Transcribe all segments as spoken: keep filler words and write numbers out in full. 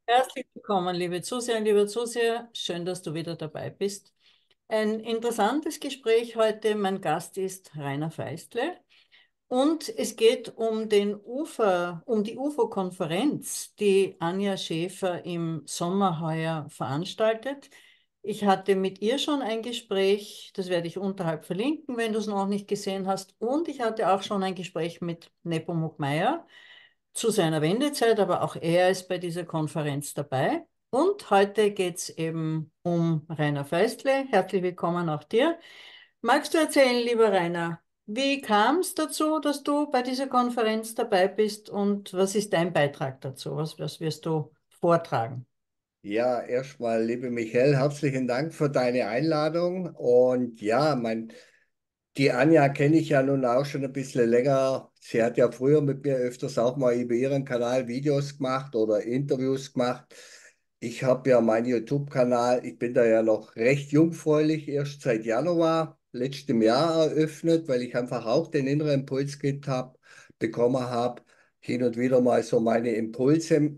Herzlich willkommen, liebe Zuseher, liebe Zuseher. Schön, dass du wieder dabei bist. Ein interessantes Gespräch heute. Mein Gast ist Rainer Feistle und es geht um den UFA, um die U F O-Konferenz, die Anja Schäfer im Sommer heuer veranstaltet. Ich hatte mit ihr schon ein Gespräch, das werde ich unterhalb verlinken, wenn du es noch nicht gesehen hast. Und ich hatte auch schon ein Gespräch mit Nepomuk Meyer zu seiner Wendezeit, aber auch er ist bei dieser Konferenz dabei. Und heute geht es eben um Rainer Feistle. Herzlich willkommen auch dir. Magst du erzählen, lieber Rainer, wie kam es dazu, dass du bei dieser Konferenz dabei bist und was ist dein Beitrag dazu? Was, was wirst du vortragen? Ja, erstmal, liebe Michael, herzlichen Dank für deine Einladung. Und ja, mein, die Anja kenne ich ja nun auch schon ein bisschen länger. Sie hat ja früher mit mir öfters auch mal über ihren Kanal Videos gemacht oder Interviews gemacht. Ich habe ja meinen YouTube-Kanal, ich bin da ja noch recht jungfräulich, erst seit Januar letztem Jahr eröffnet, weil ich einfach auch den inneren Impuls gekriegt hab, bekommen habe, hin und wieder mal so meine Impulse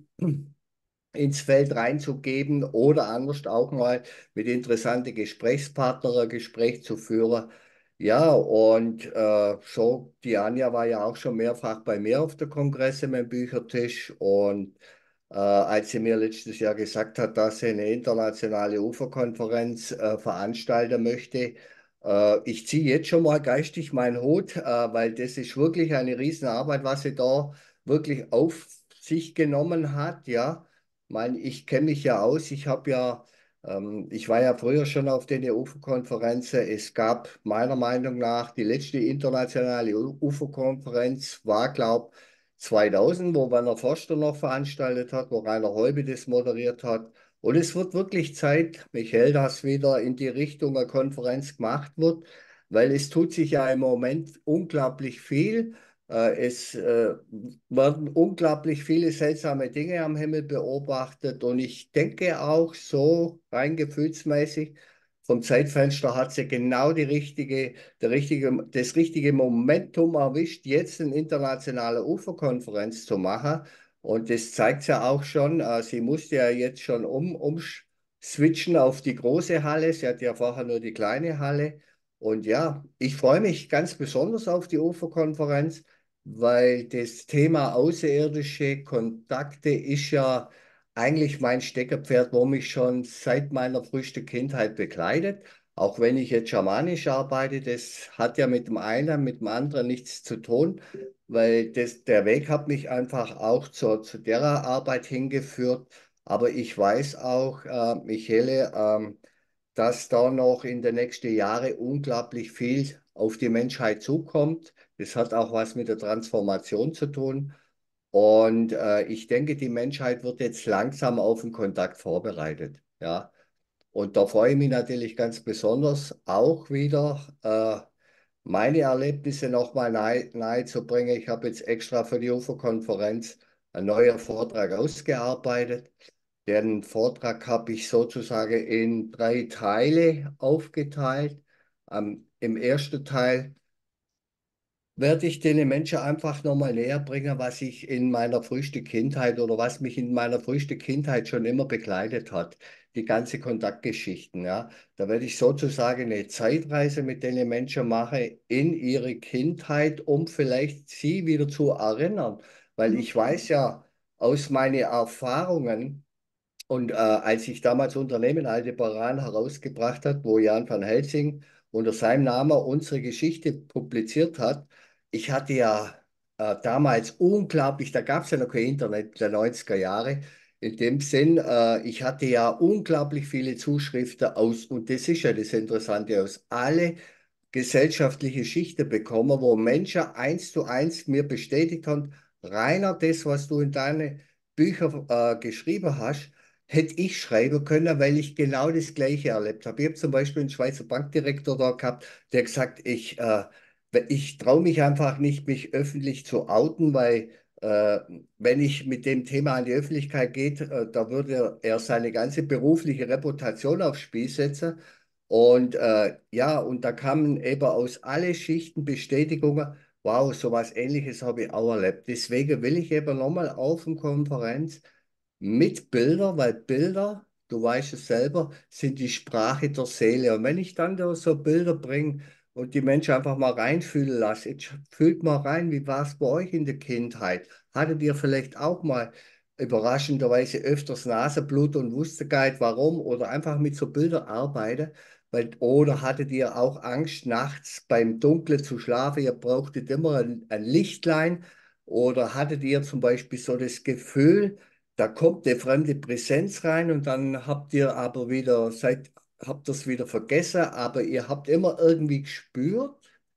ins Feld reinzugeben oder anders auch mal mit interessanten Gesprächspartnern ein Gespräch zu führen. Ja, und äh, so, die Anja war ja auch schon mehrfach bei mir auf der Kongresse mit dem Büchertisch und äh, als sie mir letztes Jahr gesagt hat, dass sie eine internationale Uferkonferenz äh, veranstalten möchte, äh, ich ziehe jetzt schon mal geistig meinen Hut, äh, weil das ist wirklich eine Riesenarbeit, was sie da wirklich auf sich genommen hat, ja. Ich meine, ich kenne mich ja aus. Ich habe ja, ähm, ich war ja früher schon auf den U F O-Konferenzen. Es gab meiner Meinung nach die letzte internationale U F O-Konferenz war, glaube zweitausend, wo Werner Forster noch veranstaltet hat, wo Rainer Holbe das moderiert hat. Und es wird wirklich Zeit, Michael, dass wieder in die Richtung eine Konferenz gemacht wird, weil es tut sich ja im Moment unglaublich viel. Äh, Es äh, werden unglaublich viele seltsame Dinge am Himmel beobachtet und ich denke auch so rein gefühlsmäßig, vom Zeitfenster hat sie genau die richtige, der richtige, das richtige Momentum erwischt, jetzt eine internationale U F O-Konferenz zu machen. Und das zeigt ja auch schon, äh, sie musste ja jetzt schon um, umswitchen auf die große Halle. Sie hat ja vorher nur die kleine Halle. Und ja, ich freue mich ganz besonders auf die U F O-Konferenz, weil das Thema außerirdische Kontakte ist ja eigentlich mein Steckerpferd, wo mich schon seit meiner frühesten Kindheit begleitet. Auch wenn ich jetzt schamanisch arbeite, das hat ja mit dem einen, mit dem anderen nichts zu tun, weil das, der Weg hat mich einfach auch zur, zu der Arbeit hingeführt. Aber ich weiß auch, äh, Michele, ähm, dass da noch in den nächsten Jahren unglaublich viel auf die Menschheit zukommt. Das hat auch was mit der Transformation zu tun. Und äh, ich denke, die Menschheit wird jetzt langsam auf den Kontakt vorbereitet. Ja. Und da freue ich mich natürlich ganz besonders auch wieder, äh, meine Erlebnisse nochmal nahe, nahe zu bringen. Ich habe jetzt extra für die U F O-Konferenz einen neuen Vortrag ausgearbeitet. Den Vortrag habe ich sozusagen in drei Teile aufgeteilt. Ähm, im ersten Teil werde ich den Menschen einfach nochmal näher bringen, was ich in meiner frühesten Kindheit oder was mich in meiner frühesten Kindheit schon immer begleitet hat. Die ganze Kontaktgeschichten, ja. Da werde ich sozusagen eine Zeitreise mit den Menschen machen in ihre Kindheit, um vielleicht sie wieder zu erinnern. Weil ich weiß ja aus meinen Erfahrungen, und äh, als ich damals Unternehmen Aldebaran herausgebracht hat, wo Jan van Helsing unter seinem Namen unsere Geschichte publiziert hat, ich hatte ja äh, damals unglaublich, da gab es ja noch kein Internet der neunziger Jahre, in dem Sinn, äh, ich hatte ja unglaublich viele Zuschriften aus, und das ist ja das Interessante, aus alle gesellschaftliche Schichten bekommen, wo Menschen eins zu eins mir bestätigt haben, Rainer, das, was du in deine Bücher äh, geschrieben hast, hätte ich schreiben können, weil ich genau das Gleiche erlebt habe. Ich habe zum Beispiel einen Schweizer Bankdirektor da gehabt, der gesagt, ich, äh, ich traue mich einfach nicht, mich öffentlich zu outen, weil äh, wenn ich mit dem Thema an die Öffentlichkeit geht, äh, da würde er seine ganze berufliche Reputation aufs Spiel setzen. Und äh, ja, und da kamen eben aus alle Schichten Bestätigungen, wow, sowas Ähnliches habe ich auch erlebt. Deswegen will ich eben nochmal auf eine Konferenz, mit Bilder, weil Bilder, du weißt es selber, sind die Sprache der Seele. Und wenn ich dann da so Bilder bringe und die Menschen einfach mal reinfühlen lasse, jetzt fühlt mal rein, wie war es bei euch in der Kindheit? Hattet ihr vielleicht auch mal überraschenderweise öfters Nasenblut und wusstet gar nicht warum oder einfach mit so Bildern arbeiten? Weil, oder hattet ihr auch Angst, nachts beim Dunkeln zu schlafen? Ihr brauchtet immer ein, ein Lichtlein. Oder hattet ihr zum Beispiel so das Gefühl, da kommt eine fremde Präsenz rein und dann habt ihr aber wieder, seid, habt das wieder vergessen, aber ihr habt immer irgendwie gespürt,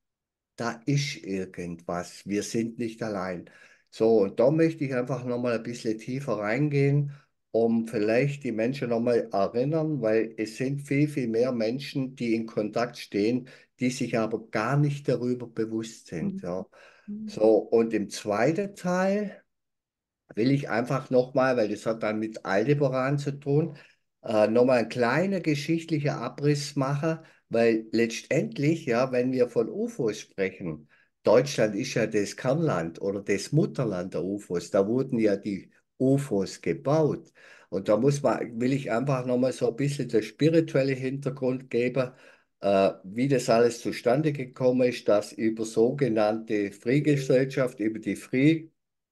da ist irgendwas. Wir sind nicht allein. So, und da möchte ich einfach nochmal ein bisschen tiefer reingehen, um vielleicht die Menschen nochmal erinnern, weil es sind viel, viel mehr Menschen, die in Kontakt stehen, die sich aber gar nicht darüber bewusst sind. Mhm. Ja. Mhm. So, und im zweiten Teil will ich einfach nochmal, weil das hat dann mit Aldebaran zu tun, äh, nochmal einen kleinen geschichtlichen Abriss machen, weil letztendlich, ja, wenn wir von U F Os sprechen, Deutschland ist ja das Kernland oder das Mutterland der U F Os, da wurden ja die U F Os gebaut. Und da muss man, will ich einfach nochmal so ein bisschen der spirituelle Hintergrund geben, äh, wie das alles zustande gekommen ist, dass über sogenannte Free-Gesellschaft, über die Free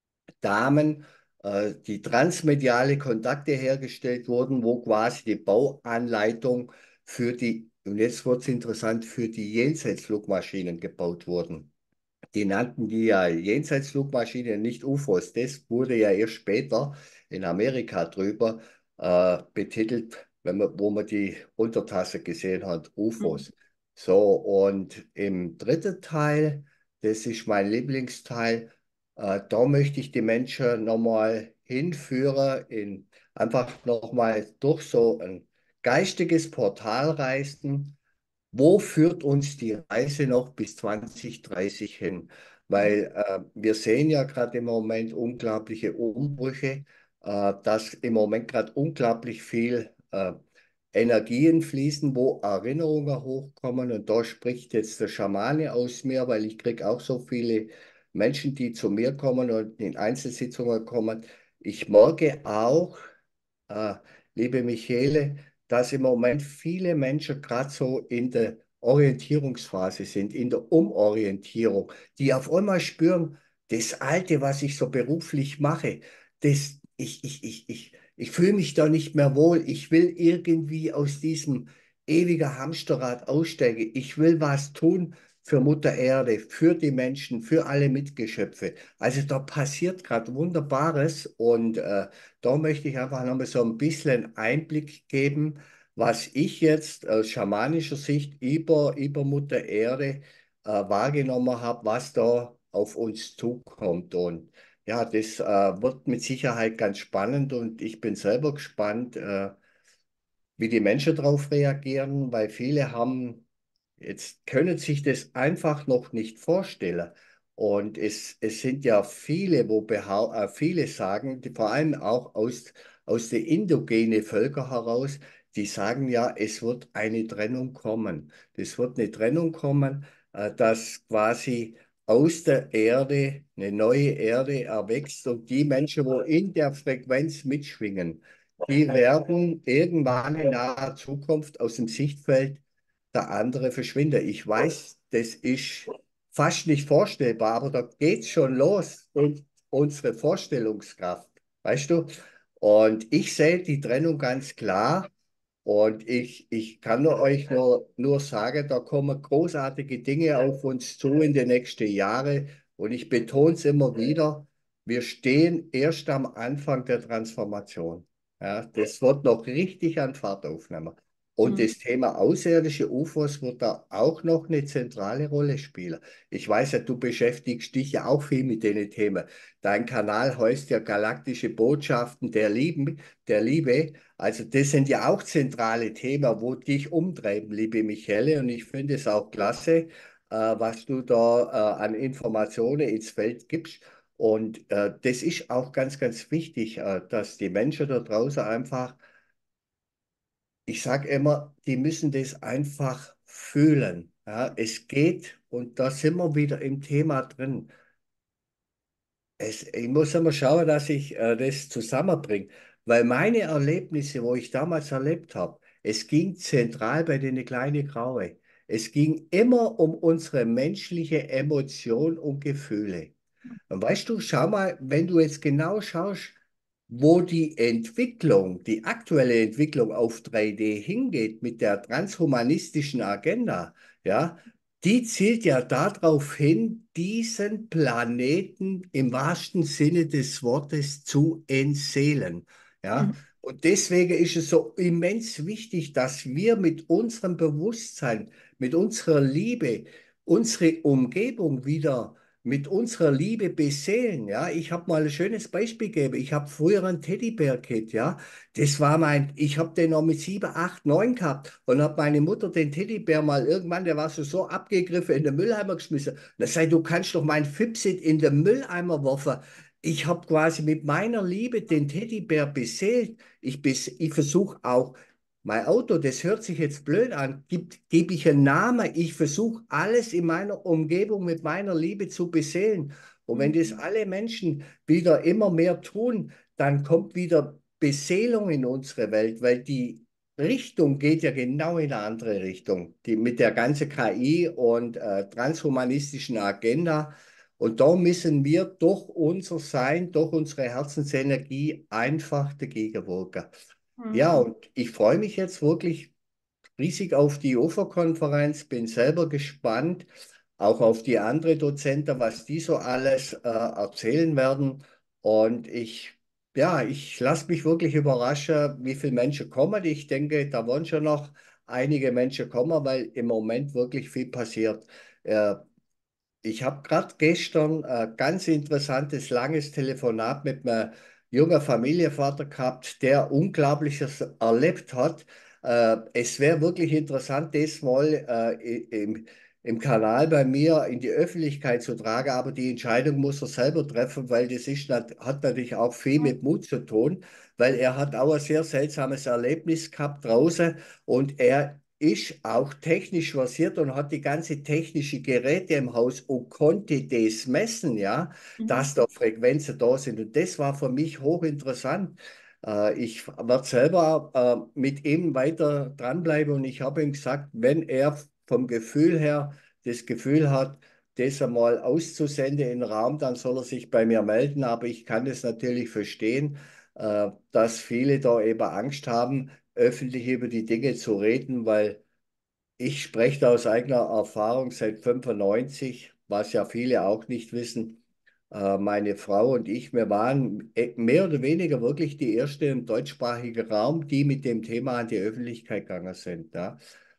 Damen, äh, die transmediale Kontakte hergestellt wurden, wo quasi die Bauanleitung für die, und jetzt wird es interessant, für die Jenseitsflugmaschinen gebaut wurden. Die nannten die ja Jenseitsflugmaschinen, nicht U F Os. Das wurde ja erst später in Amerika drüber äh, betitelt, wenn man, wo man die Untertasse gesehen hat, Mhm. U F Os. So, und im dritten Teil, das ist mein Lieblingsteil, äh, da möchte ich die Menschen nochmal hinführen, in, einfach nochmal durch so ein geistiges Portal reisen. Wo führt uns die Reise noch bis zwanzig dreißig hin? Weil äh, wir sehen ja gerade im Moment unglaubliche Umbrüche, äh, dass im Moment gerade unglaublich viel äh, Energien fließen, wo Erinnerungen hochkommen. Und da spricht jetzt der Schamane aus mir, weil ich kriege auch so viele Menschen, die zu mir kommen und in Einzelsitzungen kommen. Ich merke auch, äh, liebe Michele, dass im Moment viele Menschen gerade so in der Orientierungsphase sind, in der Umorientierung, die auf einmal spüren, das Alte, was ich so beruflich mache, das, ich, ich, ich, ich, ich fühle mich da nicht mehr wohl. Ich will irgendwie aus diesem ewigen Hamsterrad aussteigen. Ich will was tun für Mutter Erde, für die Menschen, für alle Mitgeschöpfe. Also da passiert gerade Wunderbares und äh, da möchte ich einfach nochmal so ein bisschen Einblick geben, was ich jetzt aus schamanischer Sicht über, über Mutter Erde äh, wahrgenommen habe, was da auf uns zukommt. Und ja, das äh, wird mit Sicherheit ganz spannend und ich bin selber gespannt, äh, wie die Menschen darauf reagieren, weil viele haben jetzt können sich das einfach noch nicht vorstellen. Und es, es sind ja viele, wo behau äh, viele sagen, die, vor allem auch aus, aus den indogenen Völkern heraus, die sagen ja, es wird eine Trennung kommen. Es wird eine Trennung kommen, äh, dass quasi aus der Erde eine neue Erde erwächst und die Menschen, wo in der Frequenz mitschwingen, die werden irgendwann in naher Zukunft aus dem Sichtfeld der andere verschwindet. Ich weiß, das ist fast nicht vorstellbar, aber da geht's schon los und unsere Vorstellungskraft, weißt du? Und ich sehe die Trennung ganz klar und ich, ich kann nur euch nur, nur sagen, da kommen großartige Dinge auf uns zu in den nächsten Jahren und ich betone es immer wieder, wir stehen erst am Anfang der Transformation. Ja, das wird noch richtig an Fahrt aufnehmen. Und Mhm. das Thema außerirdische U F Os wird da auch noch eine zentrale Rolle spielen. Ich weiß ja, du beschäftigst dich ja auch viel mit den Themen. Dein Kanal heißt ja Galaktische Botschaften der Lieben, der Liebe. Also das sind ja auch zentrale Themen, wo dich umtreiben, liebe Michelle. Und ich finde es auch klasse, äh, was du da äh, an Informationen ins Feld gibst. Und äh, das ist auch ganz, ganz wichtig, äh, dass die Menschen da draußen einfach, ich sage immer, die müssen das einfach fühlen. Ja, es geht, und da sind wir wieder im Thema drin. Es, ich muss immer schauen, dass ich äh, das zusammenbringe. weil meine Erlebnisse, wo ich damals erlebt habe, es ging zentral bei den kleinen Graue. Es ging immer um unsere menschliche Emotion und Gefühle. Und weißt du, schau mal, wenn du jetzt genau schaust, wo die Entwicklung, die aktuelle Entwicklung auf drei D hingeht mit der transhumanistischen Agenda, ja, die zielt ja darauf hin, diesen Planeten im wahrsten Sinne des Wortes zu entseelen. Ja, Mhm. und deswegen ist es so immens wichtig, dass wir mit unserem Bewusstsein, mit unserer Liebe, unsere Umgebung wieder mit unserer Liebe beseelen. Ja, ich habe mal ein schönes Beispiel gegeben. Ich habe früher ein Teddybär-Kit, ja. Das war mein, ich habe den noch mit sieben, acht, neun gehabt und habe meine Mutter den Teddybär mal irgendwann, der war so, so abgegriffen, in den Mülleimer geschmissen. Und da sei, du kannst doch mein Fipsit in den Mülleimer werfen. Ich habe quasi mit meiner Liebe den Teddybär beseelt. Ich, bes ich versuche auch mein Auto, das hört sich jetzt blöd an, gebe geb ich einen Namen. Ich versuche alles in meiner Umgebung mit meiner Liebe zu beseelen. Und wenn das Mhm. alle Menschen wieder immer mehr tun, dann kommt wieder Beseelung in unsere Welt, weil die Richtung geht ja genau in eine andere Richtung, die mit der ganzen K I und äh, transhumanistischen Agenda. Und da müssen wir durch unser Sein, durch unsere Herzensenergie einfach dagegen wirken. Ja, Mhm. und ich freue mich jetzt wirklich riesig auf die U F O-Konferenz, bin selber gespannt, auch auf die anderen Dozenten, was die so alles äh, erzählen werden. Und ich, ja, ich lasse mich wirklich überraschen, wie viele Menschen kommen. Ich denke, da wollen schon noch einige Menschen kommen, weil im Moment wirklich viel passiert. Äh, Ich habe gerade gestern ein ganz interessantes, langes Telefonat mit einem jungen Familienvater gehabt, der Unglaubliches erlebt hat. Äh, es wäre wirklich interessant, das mal äh, i- im, im Kanal bei mir in die Öffentlichkeit zu tragen, aber die Entscheidung muss er selber treffen, weil das ist, nat- hat natürlich auch viel mit Mut zu tun, weil er hat auch ein sehr seltsames Erlebnis gehabt draußen und er ist auch technisch versiert und hat die ganze technische Geräte im Haus und konnte das messen, ja, dass Mhm. da Frequenzen da sind. Und das war für mich hochinteressant. Äh, ich werde selber äh, mit ihm weiter dranbleiben und ich habe ihm gesagt, wenn er vom Gefühl her das Gefühl hat, das einmal auszusenden in den Raum, dann soll er sich bei mir melden. Aber ich kann das natürlich verstehen, äh, dass viele da eben Angst haben, öffentlich über die Dinge zu reden, weil ich spreche da aus eigener Erfahrung seit fünfundneunzig, was ja viele auch nicht wissen. Äh, Meine Frau und ich, wir waren äh, mehr oder weniger wirklich die erste im deutschsprachigen Raum, die mit dem Thema an die Öffentlichkeit gegangen sind. Ja.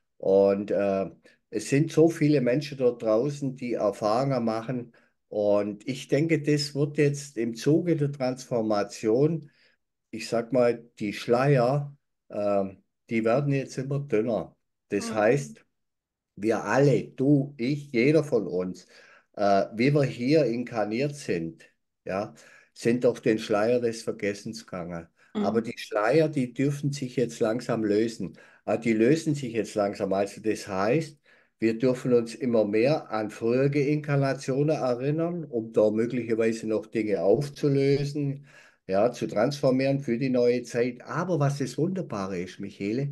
Und äh, es sind so viele Menschen dort draußen, die Erfahrungen machen. Und ich denke, das wird jetzt im Zuge der Transformation, ich sag mal, die Schleier, ähm, die werden jetzt immer dünner. Das Mhm. heißt, wir alle, du, ich, jeder von uns, äh, wie wir hier inkarniert sind, ja, sind doch den Schleier des Vergessens gegangen. Aber Mhm. die Schleier, die dürfen sich jetzt langsam lösen. Äh, die lösen sich jetzt langsam. Also das heißt, wir dürfen uns immer mehr an frühere Inkarnationen erinnern, um da möglicherweise noch Dinge aufzulösen, ja, zu transformieren für die neue Zeit. Aber was das Wunderbare ist, Michele,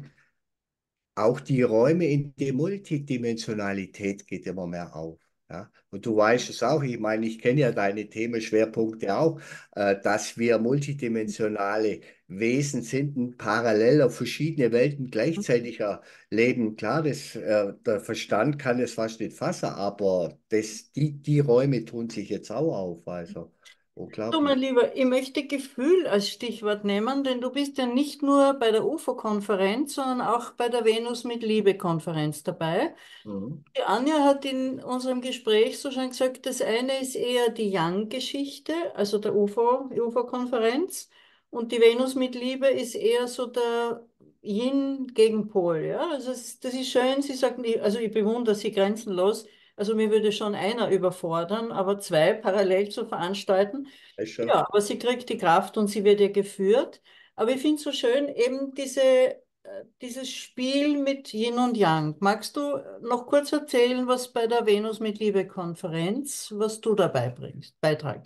auch die Räume in die Multidimensionalität geht immer mehr auf. Ja? Und du weißt es auch, ich meine, ich kenne ja deine Themenschwerpunkte auch, äh, dass wir multidimensionale Wesen sind, und parallel auf verschiedene Welten gleichzeitig leben. Klar, das, äh, der Verstand kann es fast nicht fassen, aber das, die, die Räume tun sich jetzt auch auf. Also Du, mein unglaublich. Lieber, ich möchte Gefühl als Stichwort nehmen, denn du bist ja nicht nur bei der U F O-Konferenz, sondern auch bei der Venus mit Liebe-Konferenz dabei. Mhm. Die Anja hat in unserem Gespräch so schon gesagt, das eine ist eher die Yang-Geschichte, also der U F O, U F O-Konferenz, und die Venus mit Liebe ist eher so der Yin-Gegenpol. Ja? Also es, das ist schön, sie sagt, ich- also ich bewundere sie grenzenlos. Also mir würde schon einer überfordern, aber zwei parallel zu veranstalten. Weißt schon? Ja, aber sie kriegt die Kraft und sie wird ja geführt. Aber ich finde es so schön, eben diese, äh, dieses Spiel mit Yin und Yang. Magst du noch kurz erzählen, was bei der Venus mit Liebe Konferenz, was du dabei bringst, beitragst?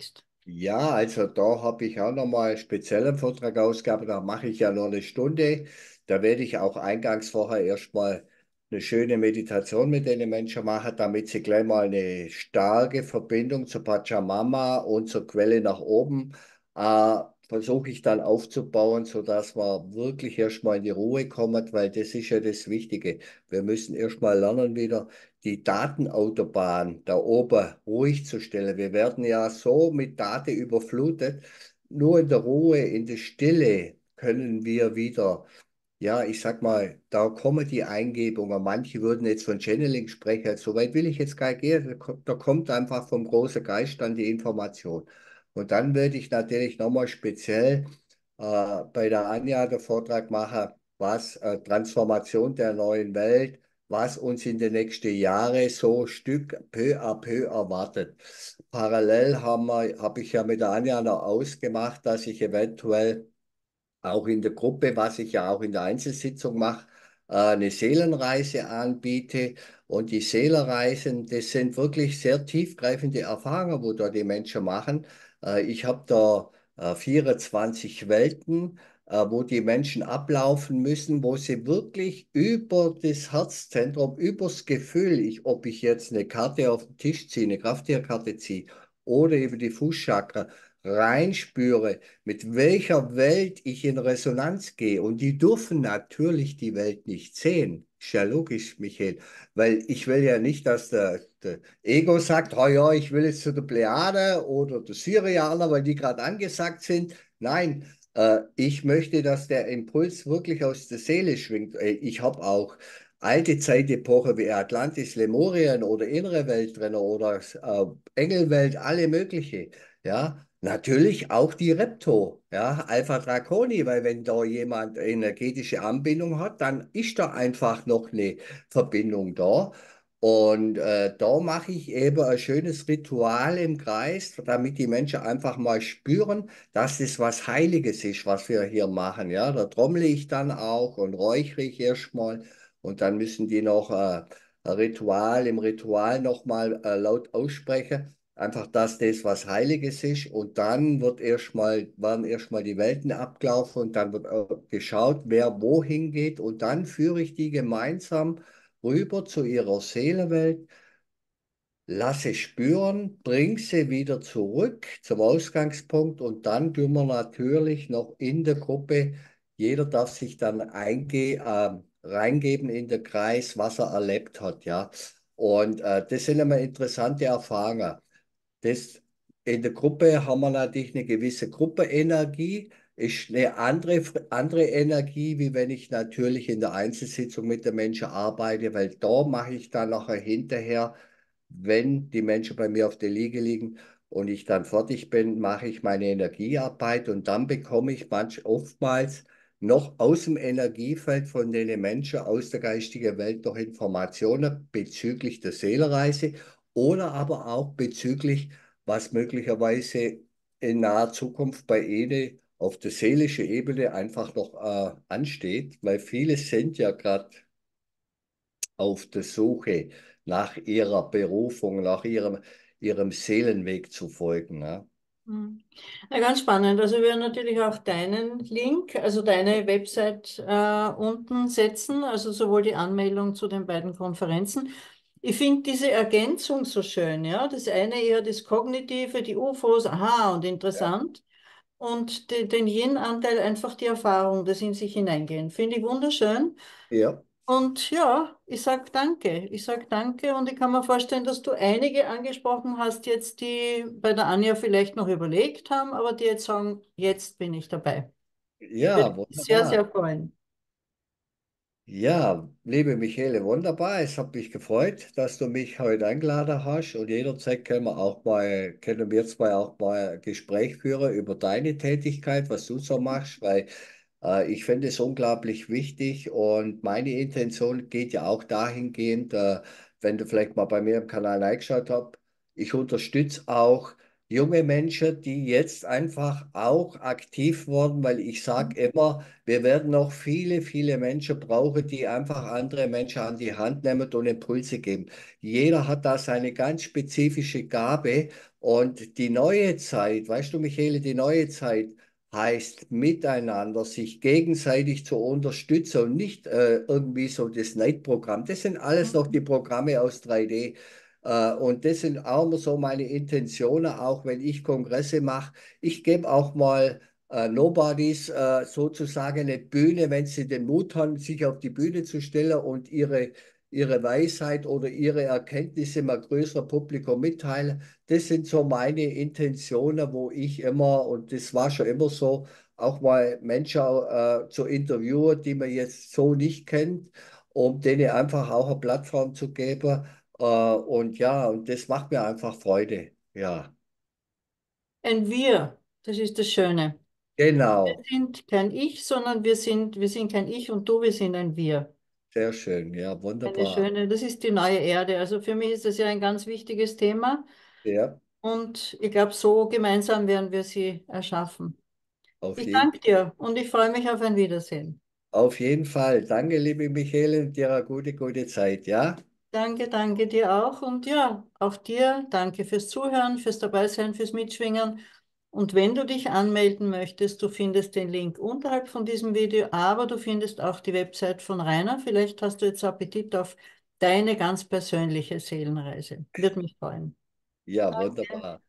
Ja, also da habe ich auch nochmal einen speziellen Vortrag ausgehabt. Da mache ich ja nur eine Stunde. Da werde ich auch eingangs vorher erstmal eine schöne Meditation mit den Menschen machen, damit sie gleich mal eine starke Verbindung zur Pachamama und zur Quelle nach oben äh, versuche ich dann aufzubauen, sodass man wirklich erstmal in die Ruhe kommt, weil das ist ja das Wichtige. Wir müssen erstmal lernen, wieder die Datenautobahn da oben ruhig zu stellen. Wir werden ja so mit Daten überflutet. Nur in der Ruhe, in der Stille können wir wieder, ja, ich sag mal, da kommen die Eingebungen. Manche würden jetzt von Channeling sprechen. So weit will ich jetzt gar nicht gehen. Da kommt da kommt einfach vom großen Geist dann die Information. Und dann würde ich natürlich nochmal speziell äh, bei der Anja den Vortrag machen, was äh, Transformation der neuen Welt, was uns in den nächsten Jahren so Stück peu à peu erwartet. Parallel haben wir, habe ich ja mit der Anja noch ausgemacht, dass ich eventuell auch in der Gruppe, was ich ja auch in der Einzelsitzung mache, äh, eine Seelenreise anbiete. Und die Seelenreisen, das sind wirklich sehr tiefgreifende Erfahrungen, wo da die Menschen machen. Äh, Ich habe da äh, vierundzwanzig Welten, äh, wo die Menschen ablaufen müssen, wo sie wirklich über das Herzzentrum, übers Gefühl, ich, ob ich jetzt eine Karte auf den Tisch ziehe, eine Krafttierkarte ziehe oder über die Fußchakra reinspüre, mit welcher Welt ich in Resonanz gehe. Und die dürfen natürlich die Welt nicht sehen. Ist ja logisch, Michael, weil ich will ja nicht, dass der, der Ego sagt, oh ja, ich will jetzt zu der Plejade oder der Syrianer, weil die gerade angesagt sind. Nein, äh, ich möchte, dass der Impuls wirklich aus der Seele schwingt. Äh, Ich habe auch alte Zeitepoche wie Atlantis, Lemurien oder innere Welt drin oder äh, Engelwelt, alle mögliche. Ja, natürlich auch die Repto, ja, Alpha Draconi, weil wenn da jemand energetische Anbindung hat, dann ist da einfach noch eine Verbindung da. Und äh, da mache ich eben ein schönes Ritual im Kreis, damit die Menschen einfach mal spüren, dass es was Heiliges ist, was wir hier machen. Ja, da trommle ich dann auch und räuchere ich erstmal und dann müssen die noch äh, ein Ritual im Ritual nochmal äh, laut aussprechen. Einfach, dass das was Heiliges ist und dann wird erstmal, werden erstmal die Welten abgelaufen und dann wird auch geschaut, wer wohin geht und dann führe ich die gemeinsam rüber zu ihrer Seelenwelt, lasse spüren, bring sie wieder zurück zum Ausgangspunkt und dann tun wir natürlich noch in der Gruppe, jeder darf sich dann einge äh, reingeben in den Kreis, was er erlebt hat, ja. Und äh, das sind immer interessante Erfahrungen. Das, in der Gruppe haben wir natürlich eine gewisse Gruppenenergie, ist eine andere, andere Energie, wie wenn ich natürlich in der Einzelsitzung mit den Menschen arbeite, weil da mache ich dann nachher hinterher, wenn die Menschen bei mir auf der Liege liegen und ich dann fertig bin, mache ich meine Energiearbeit und dann bekomme ich manch oftmals noch aus dem Energiefeld von den Menschen aus der geistigen Welt noch Informationen bezüglich der Seelenreise oder aber auch bezüglich, was möglicherweise in naher Zukunft bei Ihnen auf der seelischen Ebene einfach noch äh, ansteht, weil viele sind ja gerade auf der Suche nach ihrer Berufung, nach ihrem, ihrem Seelenweg zu folgen. Ne? Hm. Na, ganz spannend. Also wir werden natürlich auch deinen Link, also deine Website äh, unten setzen, also sowohl die Anmeldung zu den beiden Konferenzen. Ich finde diese Ergänzung so schön, ja. Das eine eher das Kognitive, die U F Os, aha und Ja. interessant. Und de, den Yin-Anteil einfach die Erfahrung, das in sich hineingehen. Finde ich wunderschön. Ja. Und ja, ich sag danke. Ich sag danke und ich kann mir vorstellen, dass du einige angesprochen hast jetzt, die bei der Anja vielleicht noch überlegt haben, aber die jetzt sagen, jetzt bin ich dabei. Würde Ja, mich sehr, wunderbar. sehr freuen. Ja, liebe Michele, wunderbar. Es hat mich gefreut, dass du mich heute eingeladen hast und jederzeit können wir auch mal, können wir zwei auch mal ein Gespräch führen über deine Tätigkeit, was du so machst, weil äh, ich finde es unglaublich wichtig und meine Intention geht ja auch dahingehend, äh, wenn du vielleicht mal bei mir im Kanal reingeschaut hast, ich unterstütze auch junge Menschen, die jetzt einfach auch aktiv wurden, weil ich sage immer, wir werden noch viele, viele Menschen brauchen, die einfach andere Menschen an die Hand nehmen und Impulse geben. Jeder hat da seine ganz spezifische Gabe und die neue Zeit, weißt du, Michele, die neue Zeit heißt miteinander, sich gegenseitig zu unterstützen und nicht äh, irgendwie so das Neidprogramm. Das sind alles noch die Programme aus drei D. Äh, und das sind auch immer so meine Intentionen, auch wenn ich Kongresse mache. Ich gebe auch mal äh, Nobodies äh, sozusagen eine Bühne, wenn sie den Mut haben, sich auf die Bühne zu stellen und ihre, ihre Weisheit oder ihre Erkenntnisse mal größere Publikum mitteilen. Das sind so meine Intentionen, wo ich immer, und das war schon immer so, auch mal Menschen äh, zu interviewen, die man jetzt so nicht kennt, um denen einfach auch eine Plattform zu geben. Äh, und ja, und das macht mir einfach Freude. Ja, Ein Wir, das ist das Schöne. Wir genau. sind kein Ich, sondern wir sind, wir sind kein Ich und du, wir sind ein Wir. Sehr schön. Ja, Eine wunderbar. schöne, das ist die neue Erde. Also für mich ist das ja ein ganz wichtiges Thema Ja, und ich glaube, so gemeinsam werden wir sie erschaffen. auf Ich jeden, danke dir und ich freue mich auf ein Wiedersehen. auf jeden Fall. Danke, liebe Michele, und dir eine gute, gute Zeit. Ja, Danke, danke dir auch und ja, auch dir danke fürs Zuhören, fürs Dabeisein, fürs Mitschwingen. Und wenn du dich anmelden möchtest, du findest den Link unterhalb von diesem Video, aber du findest auch die Website von Rainer. Vielleicht hast du jetzt Appetit auf deine ganz persönliche Seelenreise. Würde mich freuen. ja, wunderbar.